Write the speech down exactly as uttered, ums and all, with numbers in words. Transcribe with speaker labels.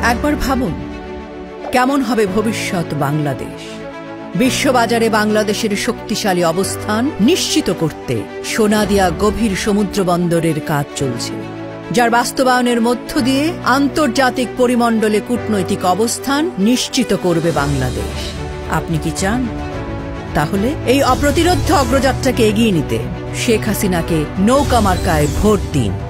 Speaker 1: একবার ভাবুন কেমন হবে ভবিষ্যৎ বাংলাদেশ। বিশ্ববাজারে বাংলাদেশের শক্তিশালী অবস্থান নিশ্চিত করতে সোনাদিয়া গভীর সমুদ্র বন্দরের কাজ চলছে, যার বাস্তবায়নের মধ্য দিয়ে আন্তর্জাতিক পরিমণ্ডলে কূটনৈতিক অবস্থান নিশ্চিত করবে বাংলাদেশ। আপনি কি চান? তাহলে এই অপ্রতিরোধ্য অগ্রযাত্রাকে এগিয়ে নিতে শেখ হাসিনাকে নৌকা মার্কায় ভোট দিন।